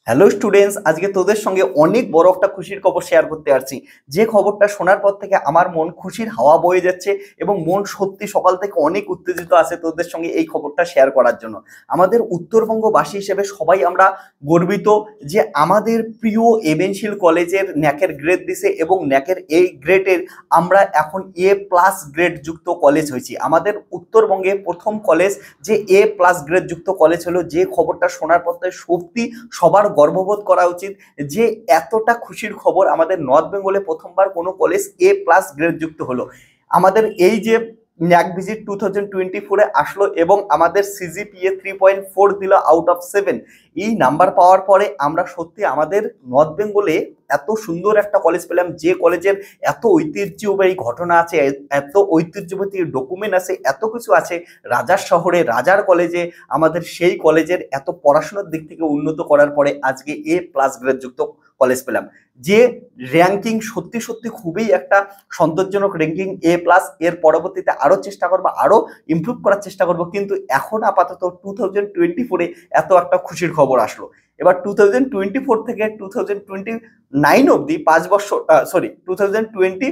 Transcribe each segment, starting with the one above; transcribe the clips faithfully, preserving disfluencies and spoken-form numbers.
Hello students, আজকে তোদের সঙ্গে অনেক বড় একটা খুশির খবর শেয়ার করতে আসছি। যে খবরটা শোনার পর থেকে আমার মন খুশির হাওয়া বয়ে যাচ্ছে এবং মন সত্যি সকাল থেকে অনেক উত্তেজিত আছে তোদের সঙ্গে এই খবরটা শেয়ার করার জন্য। আমাদের উত্তরবঙ্গবাসী হিসেবে সবাই আমরা গর্বিত যে আমাদের প্রিয় এভেনশিল কলেজের ন্যাকের গ্রেড দিছে এবং ন্যাকের এই গ্রেডের আমরা এখন এ প্লাস গ্রেড যুক্ত কলেজ হয়েছি। আমাদের উত্তরবঙ্গে প্রথম কলেজ যে এ প্লাস গ্রেড যুক্ত কলেজ হলো। যে খবরটা শোনার পর থেকে সত্যি সবার গর্ববোধ করা উচিত যে এতটা খুশির খবর আমাদের নর্থ বেঙ্গলে প্রথমবার কোনো কলেজ এ প্লাস গ্রেড যুক্ত হলো। আমাদের এই যে NAAC visit two thousand twenty ফোরে আসলো এবং আমাদের সিজিপিএ থ্রি পয়েন্ট ফোর দিল আউট অফ সেভেন। এই নাম্বার পাওয়ার পরে আমরা সত্যি আমাদের নর্থ বেঙ্গলে এত সুন্দর একটা কলেজ পেলাম, যে কলেজের এত ঐতিহ্যবাহী ঘটনা আছে, এত ঐতিহ্যবাহী ডকুমেন্ট আছে, এত কিছু আছে। রাজার শহরে রাজার কলেজে আমাদের সেই কলেজের এত পড়াশোনার দিক থেকে উন্নত করার পরে আজকে এ প্লাস গ্রেড যুক্ত কলেজ পেলাম। যে র্যাঙ্কিং সত্যি সত্যি খুবই একটা সন্তোষজনক র্যাঙ্কিং এ প্লাস। এর পরবর্তীতে আরো চেষ্টা করবো, আরো ইমপ্রুভ করার চেষ্টা করবো, কিন্তু এখন আপাতত টু থাউজেন্ড টোয়েন্টি ফোরে এত একটা খুশির খবর আসলো। এবার টু থাউজেন্ড টোয়েন্টি ফোর থেকে টু থাউজেন্ড টোয়েন্টি নাইন অব্দি পাঁচ বছর sorry two thousand twenty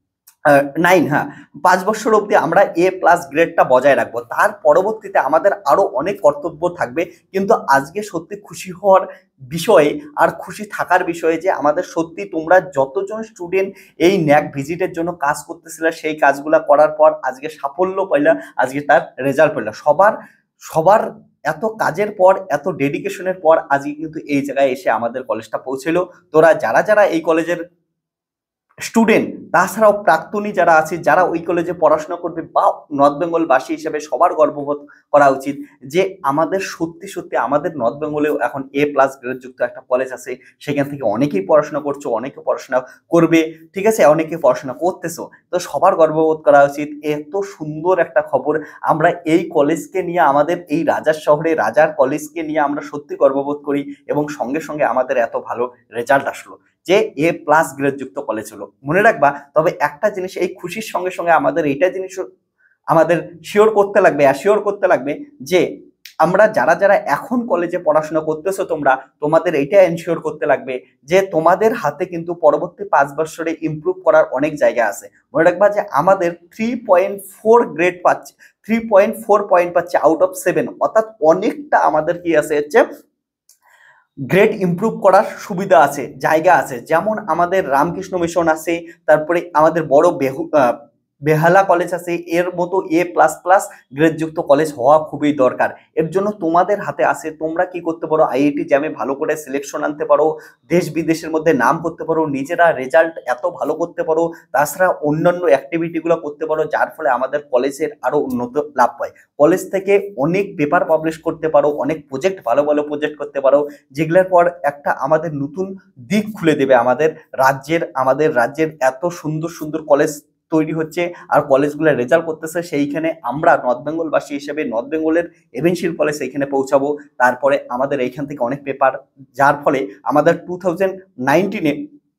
nine হ্যাঁ পাঁচ বছর অবধি আমরা এ প্লাস গ্রেডটা বজায় রাখবো। তার পরবর্তীতে আমাদের আরো অনেক কর্তব্য থাকবে, কিন্তু আজকে সত্যি খুশি হওয়ার বিষয়ে আর খুশি থাকার বিষয়ে যে আমাদের সত্যি তোমরা যতজন স্টুডেন্ট এই ন্যাক ভিজিটের জন্য কাজ করতেছিলে সেই কাজগুলা করার পর আজকে সাফল্য পাইলা, আজকে তার রেজাল্ট পাইলা। সবার সবার এত কাজের পর, এত ডেডিকেশনের পর আজকে কিন্তু এই জায়গায় এসে আমাদের কলেজটা পৌঁছেলো। তোরা যারা যারা এই কলেজের স্টুডেন্ট, তাছাড়াও প্রাক্তনী যারা আছে, যারা ওই কলেজে পড়াশোনা করবে বা নর্থ বেঙ্গলবাসী হিসেবে সবার গর্ববোধ করা উচিত যে আমাদের সত্যি সত্যি আমাদের নর্থ বেঙ্গলেও এখন এ প্লাস গ্রেড যুক্ত একটা কলেজ আছে। সেখান থেকে অনেকেই পড়াশোনা করছো, অনেকে পড়াশোনা করবে, ঠিক আছে, অনেকে পড়াশোনা করতেছো। তো সবার গর্ববোধ করা উচিত। এত সুন্দর একটা খবর, আমরা এই কলেজকে নিয়ে, আমাদের এই রাজার শহরে রাজার কলেজকে নিয়ে আমরা সত্যি গর্ববোধ করি এবং সঙ্গে সঙ্গে আমাদের এত ভালো রেজাল্ট আসলো যে এ প্লাস গ্রেড যুক্ত কলেজ হলো। মনে রাখবা, তবে একটা জিনিস, এই খুশির সঙ্গে সঙ্গে আমাদের এইটা জিনিস আমাদের শিওর করতে লাগবে, অ্যাসিওর করতে লাগবে যে আমরা যারা যারা এখন কলেজে পড়াশোনা করতেছো তোমরা, তোমাদের এইটা এনশিওর করতে লাগবে যে তোমাদের হাতে কিন্তু পরবর্তী পাঁচ বছরে ইমপ্রুভ করার অনেক জায়গা আছে। মনে রাখবা যে আমাদের থ্রি পয়েন্ট ফোর গ্রেড পাচ্ছে, থ্রি পয়েন্ট ফোর পয়েন্ট পাচ্ছে আউট অফ সেভেন, অর্থাৎ অনেকটা আমাদের কি আছে হচ্ছে গ্রেড ইমপ্রুভ করার সুবিধা আছে, জায়গা আছে। যেমন আমাদের রামকৃষ্ণ মিশন আছে, তারপরে আমাদের বড় বেহু বেহালা কলেজ আছে, এর মতো এ প্লাস প্লাস গ্রেড যুক্ত কলেজ হওয়া খুবই দরকার। এর জন্য তোমাদের হাতে আছে, তোমরা কি করতে পারো, আইআইটি জ্যামে ভালো করে সিলেকশন আনতে পারো, দেশ বিদেশের মধ্যে নাম করতে পারো, নিজেরা রেজাল্ট এত ভালো করতে পারো, তাছাড়া অন্যান্য অ্যাক্টিভিটিগুলো করতে পারো, যার ফলে আমাদের কলেজের আরো উন্নত লাভ পায়। কলেজ থেকে অনেক পেপার পাবলিশ করতে পারো, অনেক প্রজেক্ট, ভালো ভালো প্রজেক্ট করতে পারো, যেগুলোর পর একটা আমাদের নতুন দিক খুলে দেবে আমাদের রাজ্যের। আমাদের রাজ্যের এত সুন্দর সুন্দর কলেজ তৈরি হচ্ছে আর কলেজগুলো রেজাল্ট করতেছে, সেইখানে আমরা নর্থ বেঙ্গলবাসী হিসেবে নর্থ বেঙ্গলের এভেনশিল কলেজ সেইখানে পৌঁছাবো। তারপরে আমাদের এইখান থেকে অনেক পেপার, যার ফলে আমাদের টু থাউজেন্ড নাইনটিনে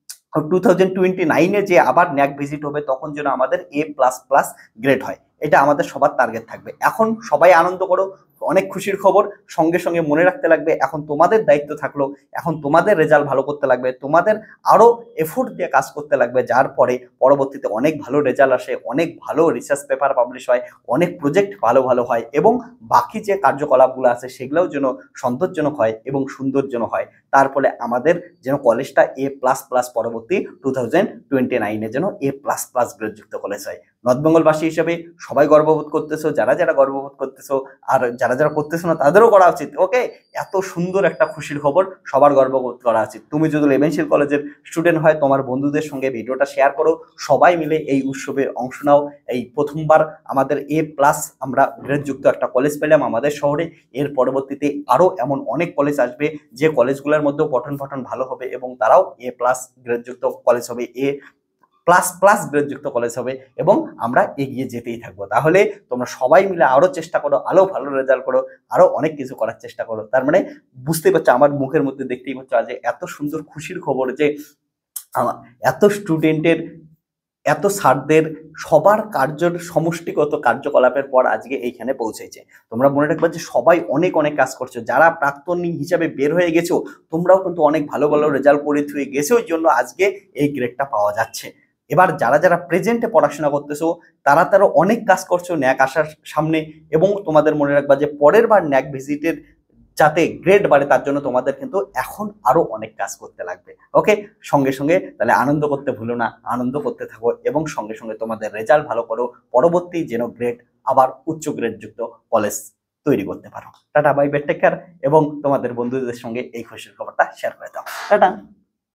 টু থাউজেন্ড টোয়েন্টি নাইনে যে আবার ন্যাক ভিজিট হবে তখন যেন আমাদের এ প্লাস প্লাস গ্রেড হয়, এটা আমাদের সবার টার্গেট থাকবে। এখন সবাই আনন্দ করো, অনেক খুশির খবর। সঙ্গে সঙ্গে মনে রাখতে লাগবে এখন তোমাদের দায়িত্ব থাকলো, এখন তোমাদের রেজাল্ট ভালো করতে লাগবে, তোমাদের আরো এফোর্ট দিয়ে কাজ করতে লাগবে, যার পরে পরবর্তীতে অনেক ভালো রেজাল্ট আসে, অনেক ভালো রিসার্চ পেপার পাবলিশ হয়, অনেক প্রজেক্ট ভালো ভালো হয় এবং বাকি যে কার্যকলাপগুলো আছে সেগুলোও যেন সন্তোষজনক হয় এবং সুন্দরজনক হয়। তার ফলে আমাদের যেন কলেজটা এ প্লাস প্লাস পরবর্তী টু থাউজেন্ড টোয়েন্টি নাইনে যেন এ প্লাস প্লাস গ্রেড যুক্ত কলেজ হয়। নর্থ বেঙ্গলবাসী হিসেবে সবাই গর্ববোধ করতেছো, যারা যারা গর্ববোধ করতেছো, আর যারা যারা করতেছো না তাদেরও করা উচিত। ওকে, এত সুন্দর একটা খুশির খবর, সবার গর্ববোধ করা উচিত। তুমি যদি এভেনশিল কলেজের স্টুডেন্ট হয়, তোমার বন্ধুদের সঙ্গে ভিডিওটা শেয়ার করো, সবাই মিলে এই উৎসবে অংশ নাও। এই প্রথমবার আমাদের এ প্লাস আমরা গ্রেড যুক্ত একটা কলেজ পেলাম আমাদের শহরে। এর পরবর্তীতে আরো এমন অনেক কলেজ আসবে যে কলেজগুলোর মধ্যেও পঠন পাঠন ভালো হবে এবং তারাও এ প্লাস গ্রেড যুক্ত কলেজ হবে, এ প্লাস প্লাস গ্রেড যুক্ত কলেজ হবে এবং আমরা এগিয়ে যেতেই থাকবো। তাহলে তোমরা সবাই মিলে আরো চেষ্টা করো, আরো ভালো রেজাল্ট করো, আরো অনেক কিছু করার চেষ্টা করো। তার মানে বুঝতেই পারছো, আমার মুখের মধ্যে দেখতেই পাচ্ছ আজ এত সুন্দর খুশির খবর যে এত স্টুডেন্টের এত স্যারদের সবার কার্যর সমষ্টিগত কার্যকলাপের পর আজকে এইখানে পৌঁছেছে। তোমরা মনে রাখবে যে সবাই অনেক অনেক কাজ করছো, যারা প্রাক্তন হিসাবে বের হয়ে গেছো তোমরাও কিন্তু অনেক ভালো ভালো রেজাল্ট করে থুয়ে গেছো, ওই জন্য আজকে এই গ্রেডটা পাওয়া যাচ্ছে। এবার যারা যারা প্রেজেন্টে পড়াশোনা করতেছো তারা তারা অনেক কাজ করছো ন্যাক আসার সামনে, এবং তোমাদের মনে রাখবা যে পরের বার ন্যাক ভিজিটের যাতে গ্রেড বাড়ে তার জন্য তোমাদের কিন্তু এখন আরো অনেক কাজ করতে লাগবে। ওকে, সঙ্গে সঙ্গে তাহলে আনন্দ করতে ভুলো না, আনন্দ করতে থাকো এবং সঙ্গে সঙ্গে তোমাদের রেজাল্ট ভালো করো, পরবর্তী যেন গ্রেড আবার উচ্চ গ্রেড যুক্ত কলেজ তৈরি করতে পারো। Tata, bye bye, take care, এবং তোমাদের বন্ধুদের সঙ্গে এই খুশির খবরটা শেয়ার করে দাও। টাটা।